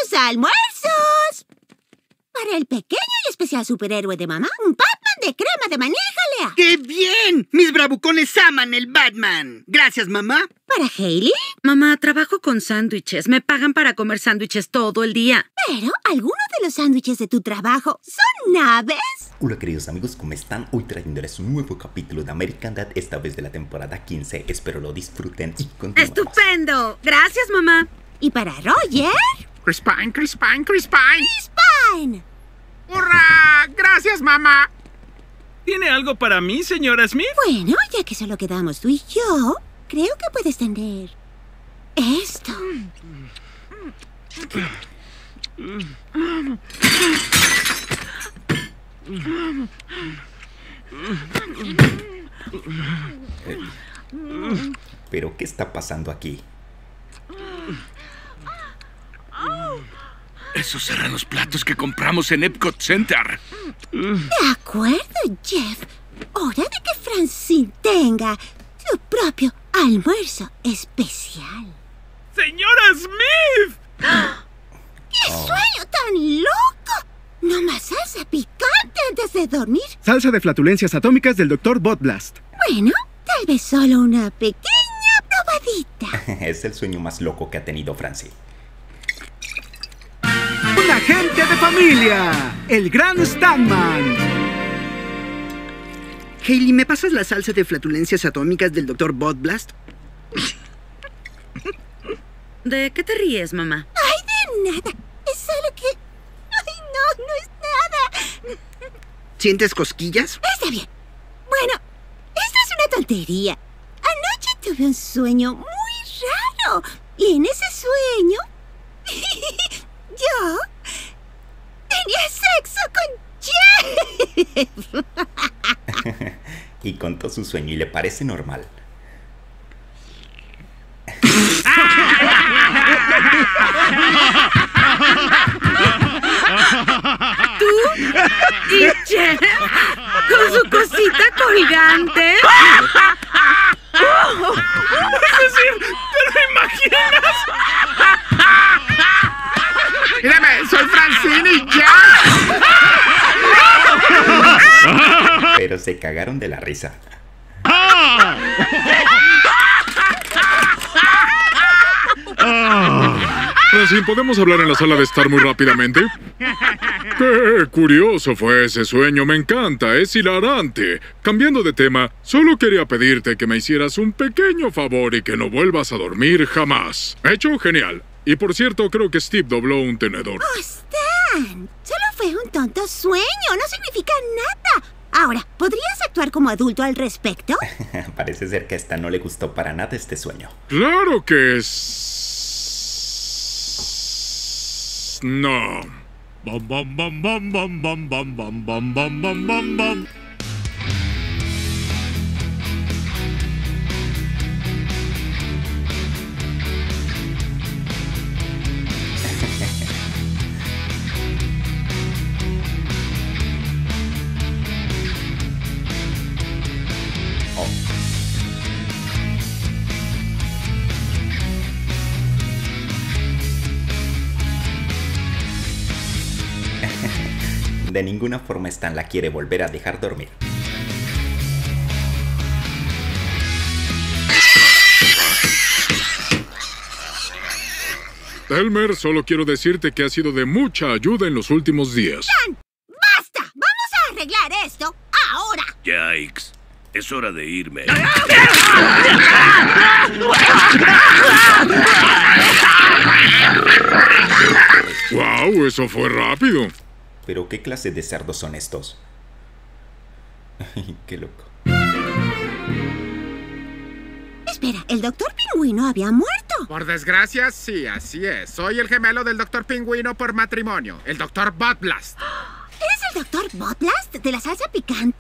¡Tus almuerzos! Para el pequeño y especial superhéroe de mamá, un Batman de crema de maní jalea. ¡Qué bien! Mis bravucones aman el Batman. Gracias, mamá. ¿Para Hailey? Mamá, trabajo con sándwiches. Me pagan para comer sándwiches todo el día. Pero algunos de los sándwiches de tu trabajo son naves. Hola queridos amigos, ¿cómo están? Hoy trayéndoles un nuevo capítulo de American Dad, esta vez de la temporada 15. Espero lo disfruten y continuamos. ¡Estupendo! Gracias, mamá. ¿Y para Roger? Chris Pine, Chris Pine, Chris Pine. ¡Chris Pine! ¡Hurra! ¡Gracias, mamá! ¿Tiene algo para mí, señora Smith? Bueno, ya que solo quedamos tú y yo, creo que puedes tener esto. ¿Pero qué está pasando aquí? Esos eran los platos que compramos en Epcot Center. De acuerdo, Jeff. Hora de que Francine tenga su propio almuerzo especial. ¡Señora Smith! ¡Qué sueño tan loco! No más salsa picante antes de dormir. Salsa de flatulencias atómicas del Dr. Botblast. Bueno, tal vez solo una pequeña probadita. Es el sueño más loco que ha tenido Francie. ¡Un agente de familia! ¡El gran Stanman! Hailey, ¿me pasas la salsa de flatulencias atómicas del Dr. Botblast? ¿De qué te ríes, mamá? ¡Ay, de nada! Es solo que... ¡Ay, no! ¡No es nada! ¿Sientes cosquillas? Está bien. Bueno, esto es una tontería. Anoche tuve un sueño muy raro. Y en ese sueño... yo... tenía sexo con Jeff. Y contó su sueño y le parece normal. ¿Tú? ¿Y Jeff? ¿Con su cosita colgante? Es decir, ¿te lo imaginas? ¡Mírame! ¡Soy Francine y ya! Pero se cagaron de la risa. Francine, ¿podemos hablar en la sala de estar muy rápidamente? ¡Qué curioso fue ese sueño! ¡Me encanta! ¡Es hilarante! Cambiando de tema, solo quería pedirte que me hicieras un pequeño favor y que no vuelvas a dormir jamás. ¿Hecho? Genial. Y por cierto, creo que Steve dobló un tenedor. ¡Oh, Stan! Solo fue un tonto sueño. No significa nada. Ahora, ¿podrías actuar como adulto al respecto? Parece ser que a esta no le gustó para nada este sueño. ¡Claro que no! Bam, bam, bam, bam, bam, bam, bam, bam, bam, bam, bam, bam, bam. De ninguna forma Stan la quiere volver a dejar dormir. Elmer, solo quiero decirte que ha sido de mucha ayuda en los últimos días. ¡Stan! ¡Basta! ¡Vamos a arreglar esto ahora! Yikes. Es hora de irme. ¡Wow! Eso fue rápido. ¿Pero qué clase de cerdos son estos? ¡Qué loco! Espera, ¿el Dr. Pingüino había muerto? Por desgracia, sí, así es. Soy el gemelo del Dr. Pingüino por matrimonio, el Dr. Botblast. ¿Eres el Dr. Botblast de la salsa picante?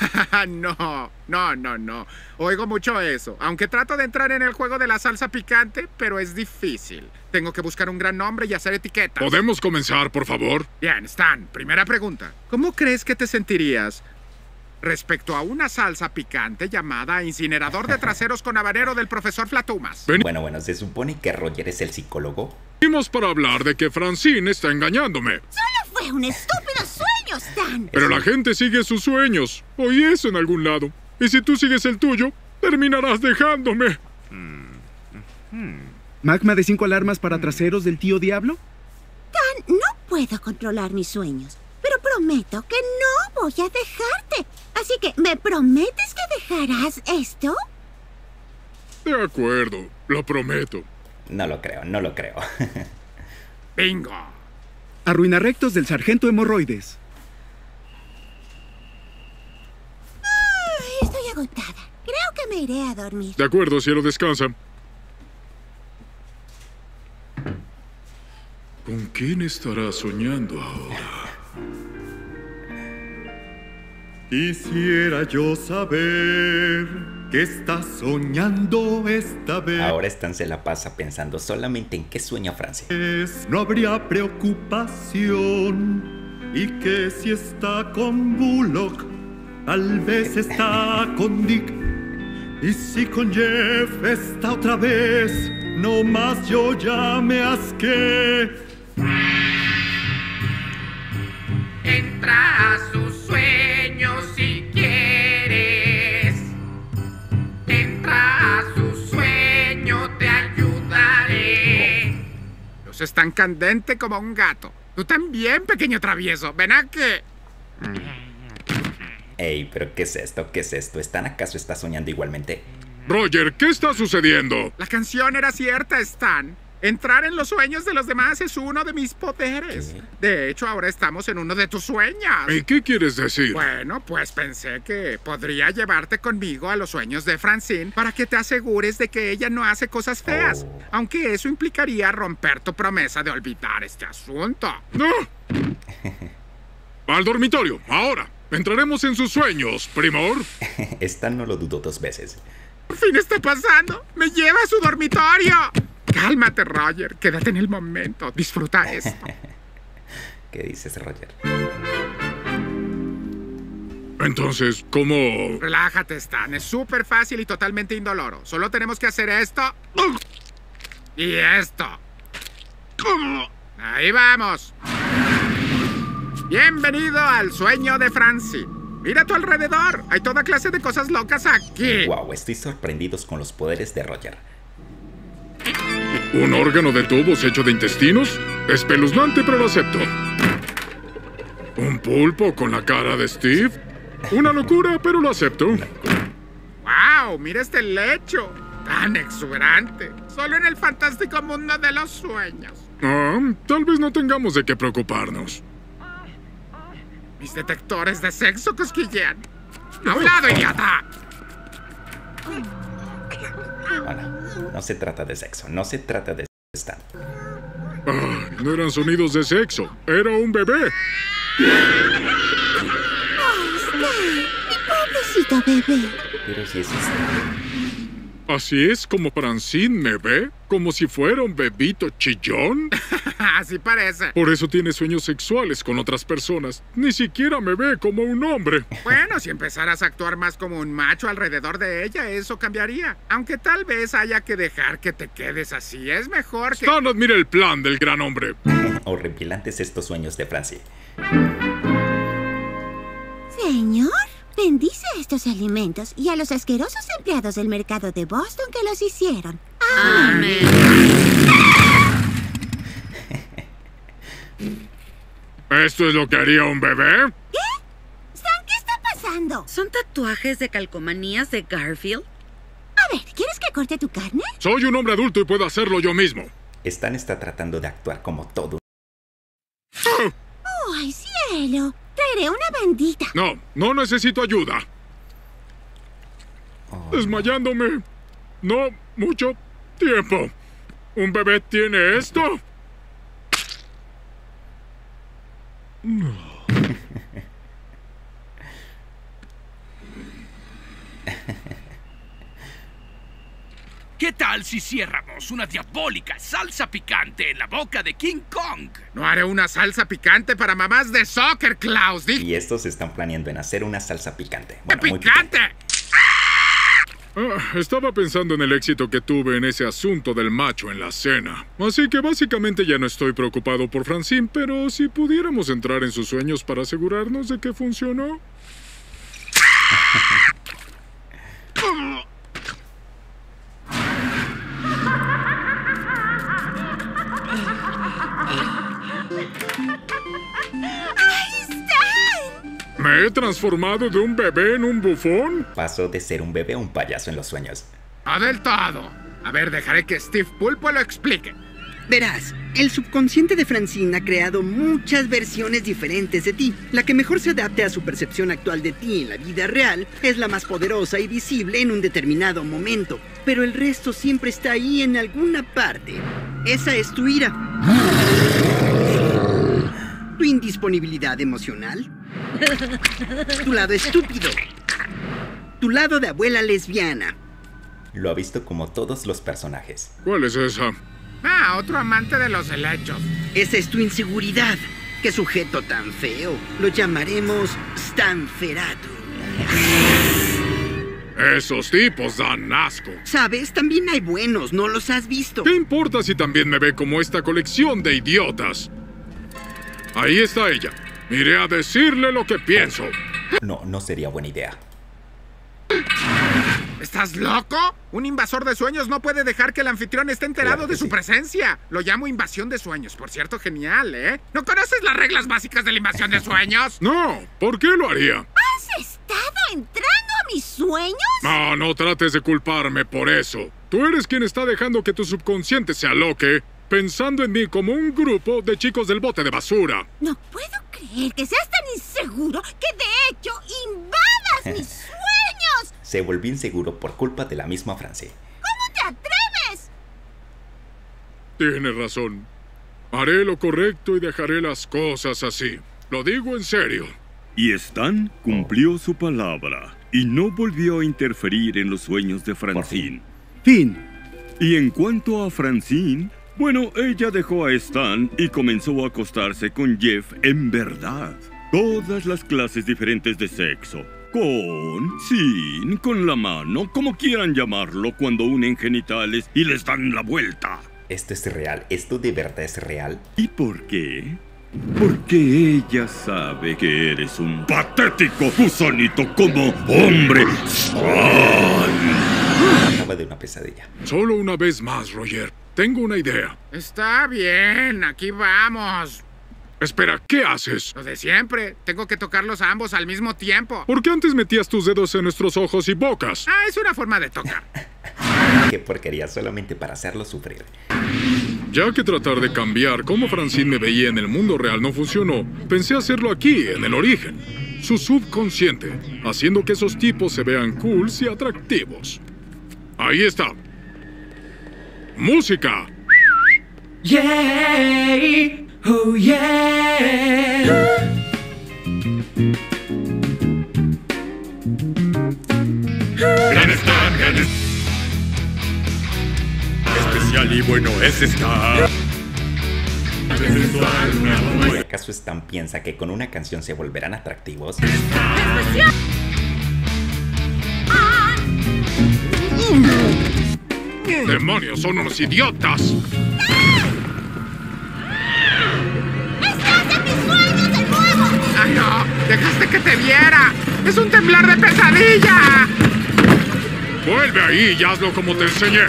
No. Oigo mucho eso. Aunque trato de entrar en el juego de la salsa picante, pero es difícil. Tengo que buscar un gran nombre y hacer etiquetas. ¿Podemos comenzar, por favor? Bien, Stan, primera pregunta. ¿Cómo crees que te sentirías respecto a una salsa picante llamada incinerador de traseros con habanero del profesor Flatumas? Bueno, se supone que Roger es el psicólogo. Vinimos para hablar de que Francine está engañándome. Solo fue un estúpido sueño, Stan. Pero la gente sigue sus sueños. Oí eso en algún lado. Y si tú sigues el tuyo, terminarás dejándome. ¿Magma de 5 alarmas para traseros del tío Diablo? Stan, no puedo controlar mis sueños, pero prometo que no voy a dejarte. Así que, ¿me prometes que dejarás esto? De acuerdo, lo prometo. No lo creo, no lo creo. ¡Bingo! Arruinarrectos del sargento Hemorroides. Ay, estoy agotada. Creo que me iré a dormir. De acuerdo, cielo, descansa. ¿Con quién estará soñando ahora? Quisiera yo saber qué estás soñando esta vez. Ahora Stan se la pasa pensando solamente en qué sueña Francine. No habría preocupación. Y que si está con Bullock, tal vez está con Dick. Y si con Jeff está otra vez, no más yo ya me asqué. Entra a sus sueños si quieres. Entra a su sueño, te ayudaré. Los están candente como un gato. Tú también, pequeño travieso. Ven aquí. Ey, pero ¿qué es esto? ¿Qué es esto? ¿Stan acaso está soñando igualmente? Roger, ¿qué está sucediendo? La canción era cierta, Stan. Entrar en los sueños de los demás es uno de mis poderes. ¿Qué? De hecho, ahora estamos en uno de tus sueños. ¿Y qué quieres decir? Bueno, pues pensé que podría llevarte conmigo a los sueños de Francine para que te asegures de que ella no hace cosas feas. Oh. Aunque eso implicaría romper tu promesa de olvidar este asunto. ¡No! ¡Al dormitorio! ¡Ahora! Entraremos en sus sueños, primor. Stan no lo dudó 2 veces. ¡Por fin está pasando! ¡Me lleva a su dormitorio! Cálmate, Roger. Quédate en el momento. Disfruta esto. ¿Qué dices, Roger? Entonces, ¿cómo...? Relájate, Stan. Es súper fácil y totalmente indoloro. Solo tenemos que hacer esto. Y esto. Ahí vamos. Bienvenido al sueño de Francine. Mira a tu alrededor. Hay toda clase de cosas locas aquí. Wow, estoy sorprendido con los poderes de Roger. ¿Un órgano de tubos hecho de intestinos? Espeluznante, pero lo acepto. ¿Un pulpo con la cara de Steve? Una locura, pero lo acepto. ¡Wow! Mira este lecho. Tan exuberante. Solo en el fantástico mundo de los sueños. Ah, tal vez no tengamos de qué preocuparnos. Mis detectores de sexo cosquillean. ¡A un lado, idiota! Bueno, no se trata de sexo, no se trata de Stan. Ah, no eran sonidos de sexo, era un bebé. ¡Ay, Stan! ¡Mi pobrecito bebé! Pero si es Stan. ¿Así es como Francine me ve? ¿Como si fuera un bebito chillón? Así parece. Por eso tiene sueños sexuales con otras personas. Ni siquiera me ve como un hombre. Bueno, si empezaras a actuar más como un macho alrededor de ella, eso cambiaría. Aunque tal vez haya que dejar que te quedes así. Es mejor que... Stan admira el plan del gran hombre. Horripilantes estos sueños de Francine. Señor, bendice estos alimentos y a los asquerosos empleados del mercado de Boston que los hicieron. Amén. ¿Esto es lo que haría un bebé? Stan, ¿qué está pasando? ¿Son tatuajes de calcomanías de Garfield? A ver, ¿quieres que corte tu carne? Soy un hombre adulto y puedo hacerlo yo mismo. Stan está tratando de actuar como todo. ¡Oh, ay, cielo! Traeré una bandita. No, no necesito ayuda. Oh, Desmayándome. No mucho tiempo. ¿Un bebé tiene esto? ¿Qué tal si hiciéramos una diabólica salsa picante en la boca de King Kong? No haré una salsa picante para mamás de soccer, Klaus. Y estos están planeando en hacer una salsa picante. ¡Qué Bueno, muy picante! Estaba pensando en el éxito que tuve en ese asunto del macho en la cena. Así que básicamente ya no estoy preocupado por Francine, pero si pudiéramos entrar en sus sueños para asegurarnos de que funcionó. ¿Me he transformado de un bebé en un bufón? Pasó de ser un bebé a un payaso en los sueños. No del todo. A ver, dejaré que Steve Pulpo lo explique. Verás, el subconsciente de Francine ha creado muchas versiones diferentes de ti. La que mejor se adapte a su percepción actual de ti en la vida real es la más poderosa y visible en un determinado momento. Pero el resto siempre está ahí en alguna parte. Esa es tu ira. Tu indisponibilidad emocional. Tu lado estúpido. Tu lado de abuela lesbiana. Lo ha visto como todos los personajes. ¿Cuál es esa? Otro amante de los helechos. Esa es tu inseguridad. ¡Qué sujeto tan feo! Lo llamaremos Stanferatu. Esos tipos dan asco. ¿Sabes? También hay buenos, ¿no los has visto? ¿Qué importa si también me ve como esta colección de idiotas? Ahí está ella. Iré a decirle lo que pienso. No sería buena idea. ¿Estás loco? Un invasor de sueños no puede dejar que el anfitrión esté enterado Claro que de su sí. presencia. Lo llamo invasión de sueños. Por cierto, genial, ¿eh? ¿No conoces las reglas básicas de la invasión de sueños? No, ¿por qué lo haría? ¿Has estado entrando a mis sueños? No trates de culparme por eso. Tú eres quien está dejando que tu subconsciente se aloque, pensando en mí como un grupo de chicos del bote de basura. No puedo creer que seas tan inseguro que de hecho invadas mis sueños. Se volvió inseguro por culpa de la misma Francine. ¿Cómo te atreves? Tienes razón. Haré lo correcto y dejaré las cosas así. Lo digo en serio. Y Stan cumplió su palabra y no volvió a interferir en los sueños de Francine. Fin. Y en cuanto a Francine, bueno, ella dejó a Stan y comenzó a acostarse con Jeff en verdad. Todas las clases diferentes de sexo. Con, sin, con la mano, como quieran llamarlo cuando unen genitales y les dan la vuelta. ¿Esto es real? ¿Esto de verdad es real? ¿Y por qué? Porque ella sabe que eres un patético gusanito como hombre. Acaba de una pesadilla. Solo una vez más, Roger. Tengo una idea. Está bien, aquí vamos. Espera, ¿qué haces? Lo de siempre. Tengo que tocarlos a ambos al mismo tiempo. ¿Por qué antes metías tus dedos en nuestros ojos y bocas? Es una forma de tocar. Qué porquería, solamente para hacerlo sufrir. Ya que tratar de cambiar cómo Francine me veía en el mundo real no funcionó, pensé hacerlo aquí, en el origen. Su subconsciente, haciendo que esos tipos se vean cool y atractivos. Ahí está. ¡Música! Yeah, oh yeah. Gran Stan, gran especial y bueno es Stan. ¿Por acaso Stan piensa que con una canción se volverán atractivos? ¡Demonios, son unos idiotas! ¡Estás en mis sueños de nuevo! ¡Ay, no! ¡Dejaste que te viera! ¡Es un temblar de pesadilla! ¡Vuelve ahí y hazlo como te enseñé!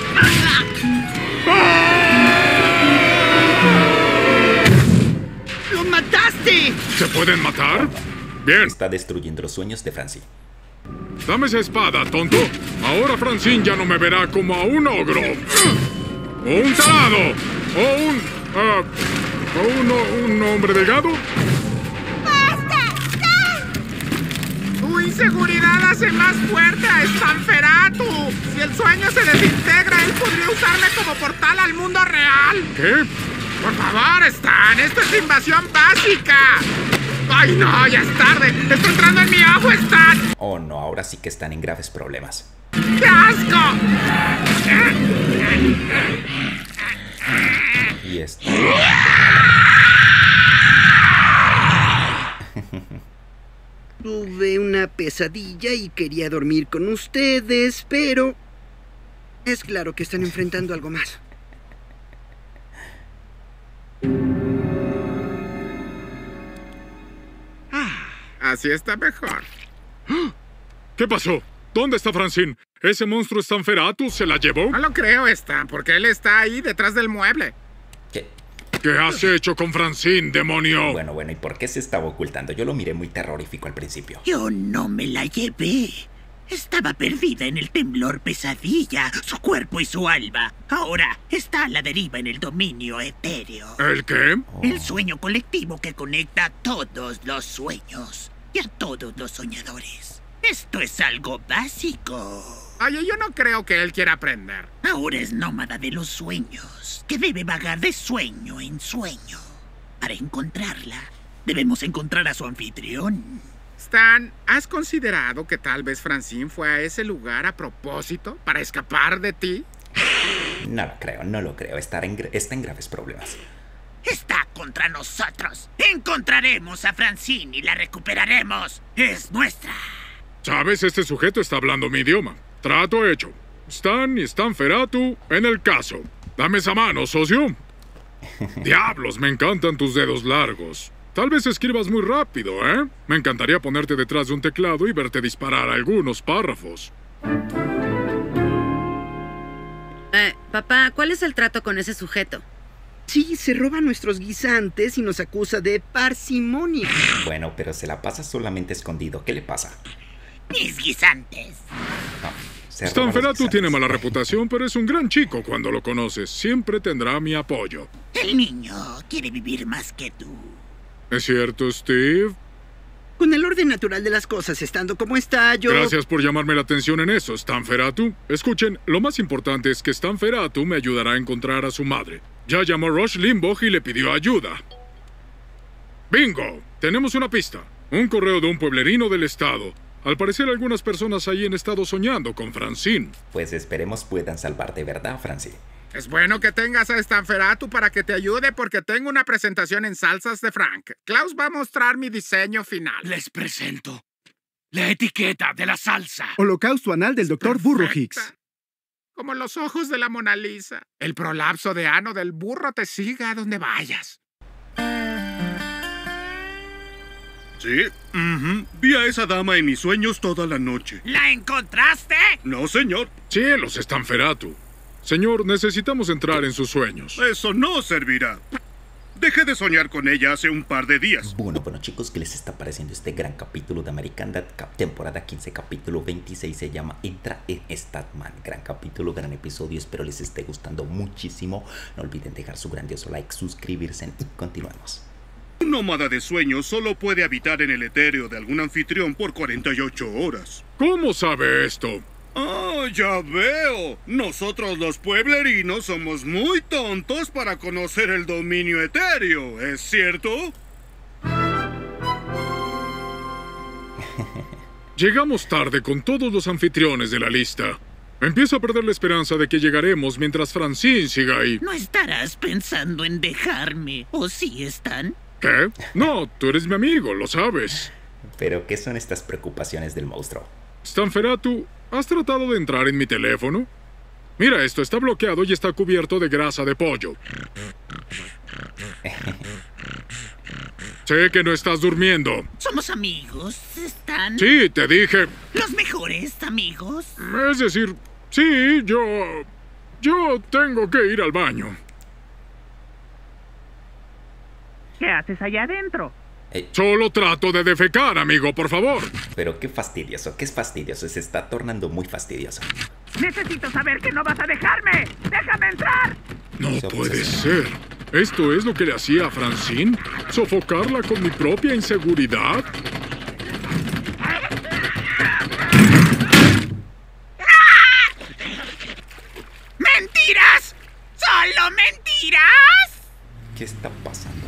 ¡Lo mataste! ¿Se pueden matar? Bien. Está destruyendo los sueños de Francine. Dame esa espada, tonto. Ahora Francine ya no me verá como a un ogro. O un tarado. O un hombre delgado. ¡Tu inseguridad hace más fuerte a Stanferatu! Si el sueño se desintegra, él podría usarme como portal al mundo real. ¿Qué? Por favor, Stan, esto es invasión básica. ¡Ay, no! ¡Ya es tarde! ¡Está entrando en mi ojo, Stan! Oh no, ahora sí que están en graves problemas. ¡Qué asco! Y esto... Tuve una pesadilla y quería dormir con ustedes, pero es claro que están enfrentando algo más. Así está mejor. ¿Qué pasó? ¿Dónde está Francine? ¿Ese monstruo Stanferatu se la llevó? No lo creo, Stan, porque él está ahí detrás del mueble. ¿Qué has hecho con Francine, demonio? Bueno, ¿y por qué se estaba ocultando? Yo lo miré muy terrorífico al principio. Yo no me la llevé. Estaba perdida en el temblor pesadilla, su cuerpo y su alma. Ahora está a la deriva en el dominio etéreo. ¿El qué? El sueño colectivo que conecta a todos los sueños y a todos los soñadores. Esto es algo básico. Oye, yo no creo que él quiera aprender. Ahora es nómada de los sueños, que debe vagar de sueño en sueño. Para encontrarla, debemos encontrar a su anfitrión. Stan, ¿has considerado que tal vez Francine fue a ese lugar a propósito para escapar de ti? No lo creo. Está en graves problemas. Está contra nosotros. Encontraremos a Francine y la recuperaremos. Es nuestra. ¿Sabes? Este sujeto está hablando mi idioma. Trato hecho. Stan y Stanferatu en el caso. Dame esa mano, socio. Diablos, me encantan tus dedos largos. Tal vez escribas muy rápido, ¿eh? Me encantaría ponerte detrás de un teclado y verte disparar algunos párrafos. Papá, ¿cuál es el trato con ese sujeto? Sí, se roba nuestros guisantes y nos acusa de parsimonia. Bueno, pero se la pasa solamente escondido. ¿Qué le pasa? Mis guisantes. Stanferatu tiene mala reputación, pero es un gran chico cuando lo conoces. Siempre tendrá mi apoyo. El niño quiere vivir más que tú. ¿Es cierto, Steve? Con el orden natural de las cosas estando como está, yo... Gracias por llamarme la atención en eso, Stanferatu. Escuchen, lo más importante es que Stanferatu me ayudará a encontrar a su madre. Ya llamó Rush Limbaugh y le pidió ayuda. ¡Bingo! Tenemos una pista. Un correo de un pueblerino del estado. Al parecer algunas personas ahí han estado soñando con Francine. Pues esperemos puedan salvar de verdad a Francine. Es bueno que tengas a Stanferatu para que te ayude porque tengo una presentación en salsas de Frank. Klaus va a mostrar mi diseño final. Les presento la etiqueta de la salsa. Holocausto anal del Dr. Burro Hicks. Como los ojos de la Mona Lisa. El prolapso de ano del burro te siga a donde vayas. Sí, vi a esa dama en mis sueños toda la noche. ¿La encontraste? No, señor. Cielos, Stanferatu. Señor, necesitamos entrar en sus sueños. Eso no servirá. Dejé de soñar con ella hace un par de días. Bueno, chicos, ¿qué les está pareciendo este gran capítulo de American Dad? Temporada 15, capítulo 26, se llama Entra en Statman. Gran capítulo, gran episodio, espero les esté gustando muchísimo. No olviden dejar su grandioso like, suscribirse y continuemos. Un nómada de sueños solo puede habitar en el etéreo de algún anfitrión por 48 horas. ¿Cómo sabe esto? Ah, ya veo. Nosotros los pueblerinos somos muy tontos para conocer el dominio etéreo, ¿es cierto? Llegamos tarde con todos los anfitriones de la lista. Empiezo a perder la esperanza de que llegaremos mientras Francine siga ahí. No estarás pensando en dejarme, ¿o sí están? ¿Qué? No, tú eres mi amigo, lo sabes. ¿Pero qué son estas preocupaciones del monstruo? Stanferatu, ¿has tratado de entrar en mi teléfono? Mira, esto está bloqueado y está cubierto de grasa de pollo. Sé que no estás durmiendo. Somos amigos, ¿están? Sí, te dije. ¿Los mejores amigos? Es decir, sí, yo tengo que ir al baño. ¿Qué haces allá adentro? Solo trato de defecar, amigo, por favor. Pero qué fastidioso, qué es fastidioso. Se está tornando muy fastidioso. Necesito saber que no vas a dejarme. ¡Déjame entrar! No puede ser. ¿Esto es lo que le hacía a Francine? ¿Sofocarla con mi propia inseguridad? ¡Mentiras! ¡Solo mentiras! ¿Qué está pasando?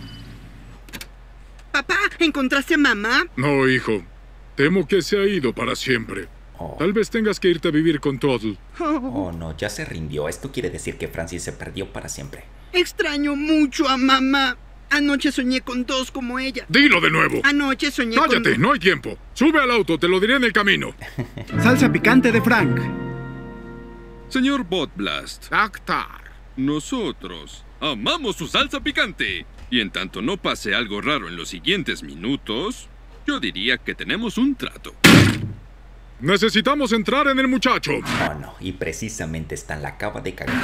Papá, ¿encontraste a mamá? No, hijo. Temo que se ha ido para siempre. Tal vez tengas que irte a vivir con Toddle. Oh, no, ya se rindió. Esto quiere decir que Francine se perdió para siempre. Extraño mucho a mamá. Anoche soñé con dos como ella. Dilo de nuevo. Anoche soñé con... Cállate, no hay tiempo. Sube al auto, te lo diré en el camino. Salsa picante de Frank. Señor Botblast. Doctor. Nosotros amamos su salsa picante. Y en tanto no pase algo raro en los siguientes minutos, yo diría que tenemos un trato. Necesitamos entrar en el muchacho. Oh, no, y precisamente Stan la acaba de cagar.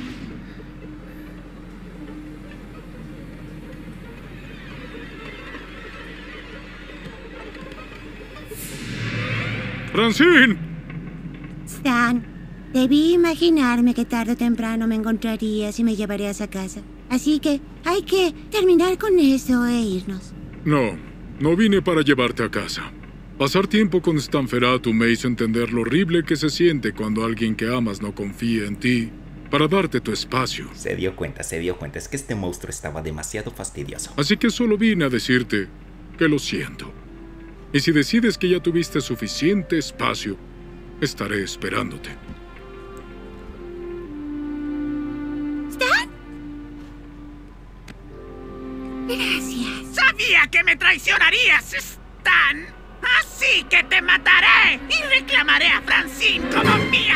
¡Francine! Stan, debí imaginarme que tarde o temprano me encontrarías y me llevarías a casa. Así que hay que terminar con eso e irnos. No vine para llevarte a casa. Pasar tiempo con Stanferatu me hizo entender lo horrible que se siente cuando alguien que amas no confía en ti para darte tu espacio. Se dio cuenta. Es que este monstruo estaba demasiado fastidioso. Así que solo vine a decirte que lo siento. Y si decides que ya tuviste suficiente espacio, estaré esperándote. ¿Stan? Gracias. Sabía que me traicionarías, Stan. Así que te mataré y reclamaré a Francine como mía.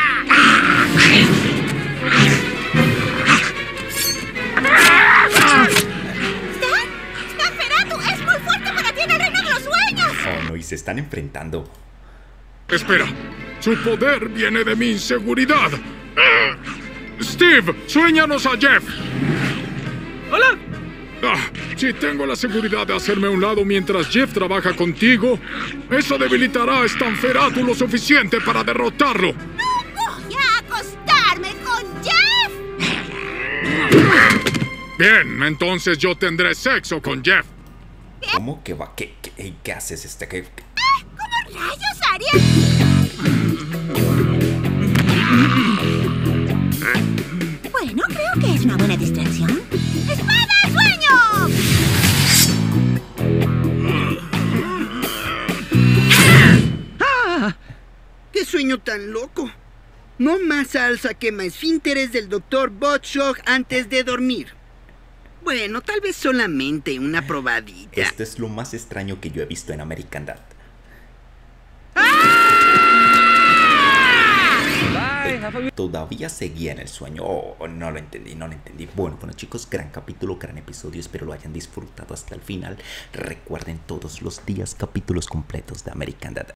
¡Stanferatu es muy fuerte para ti en el reino de los sueños! Oh, no, y se están enfrentando. Espera, su poder viene de mi inseguridad. Steve, suéñanos a Jeff. ¡Hola! Si tengo la seguridad de hacerme a un lado mientras Jeff trabaja contigo, eso debilitará a Stanferatu lo suficiente para derrotarlo. ¡No voy a acostarme con Jeff! Bien, entonces yo tendré sexo con Jeff. ¿Cómo que va? ¿Qué haces? ¿Cómo rayos haría? Bueno, creo que es una buena distracción. ¡Espada de sueño! ¡Qué sueño tan loco! No más salsa quema esfínteres del Dr. Butchog antes de dormir. Bueno, tal vez solamente una probadita. Esto es lo más extraño que yo he visto en American Dad. Todavía seguía en el sueño. Oh, no lo entendí. Bueno, chicos, gran capítulo, gran episodio. Espero lo hayan disfrutado hasta el final. Recuerden todos los días capítulos completos de American Dad.